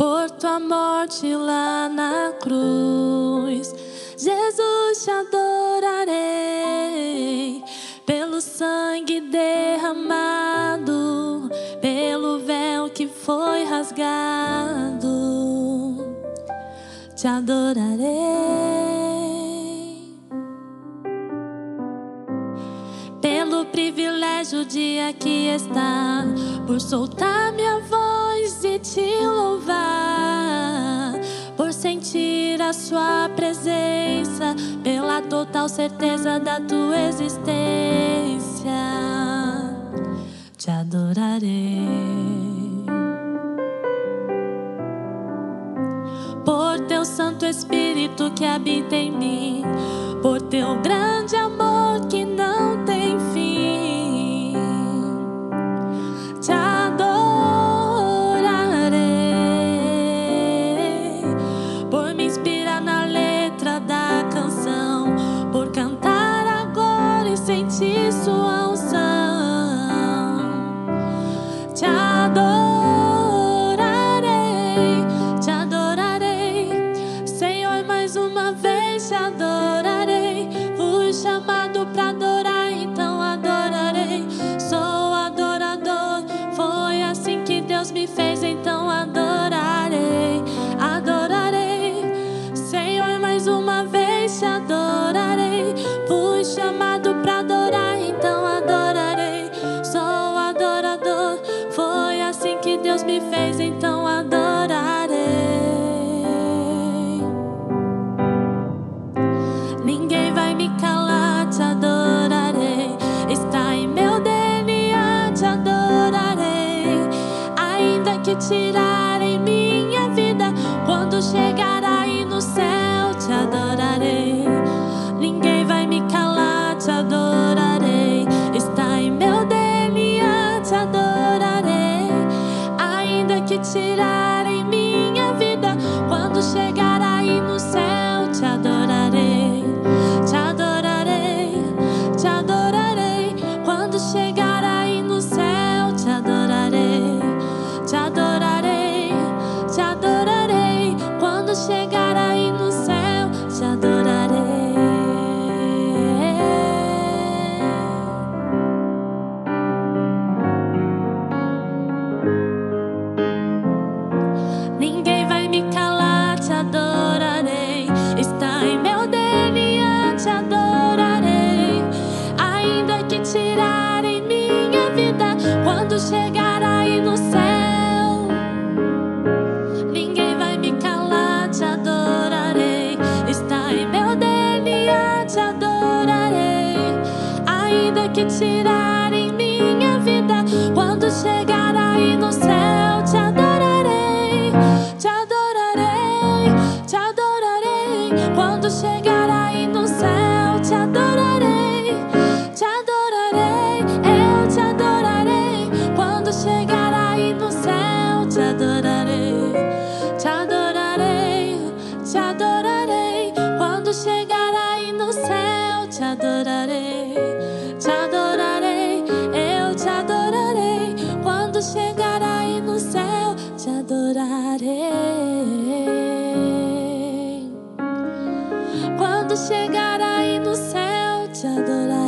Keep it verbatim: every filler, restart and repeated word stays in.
por tua morte lá na cruz. Jesus, te adorarei pelo sangue derramado, pelo véu que foi rasgado. Te adorarei pelo privilégio de aqui estar, por soltar minha voz e te louvar, por sentir a sua presença, pela total certeza da tua existência. Te adorarei por teu Santo Espírito que habita em mim, por teu grande amor que não tem fim. Te adorarei por me inspirar na letra da canção, por cantar agora e sentir sua unção. Te adorarei, te adorarei, Senhor, mais uma vez te adorarei. Fui chamado pra adorar, então adorarei. Sou adorador, foi assim que Deus me fez, então adorarei. Adorarei, Senhor, mais uma vez te adorarei. Fui chamado pra adorar, então adorarei. Sou adorador, foi assim que Deus me fez, então adorarei. Ninguém vai me calar, te adorarei. Está em meu D N A, te adorarei. Ainda que tirarem minha vida, quando chegar aí no céu, te adorarei. Ninguém vai me calar, te adorarei. Está em meu D N A, te adorarei. Ainda que tirarem minha vida, quando chegar aí no céu, te adorarei. Te adorarei, te adorarei. Quando chegar aí no céu, te adorarei. Te adorarei, te adorarei. Quando chegar aí no céu, te adorarei. Ninguém vai me calar, te adorarei. Está em meu D N A, te adorarei. Ainda que tirarem minha vida, quando chegar aí no céu, ninguém vai me calar, te adorarei. Está em meu D N A, te adorarei. Ainda que tirarem minha vida, quando chegar aí no céu, te adorarei. Te adorarei, te adorarei. Quando chegar aí no céu, te adorarei. Te adorarei, eu te adorarei. Quando chegar aí no céu, te adorarei. Te adorarei, te adorarei. Quando chegar aí no céu, te adorarei. Te adorarei, eu te adorarei. Quando chegar aí no céu, te adorarei. Quando chegar aí no céu, te adorarei.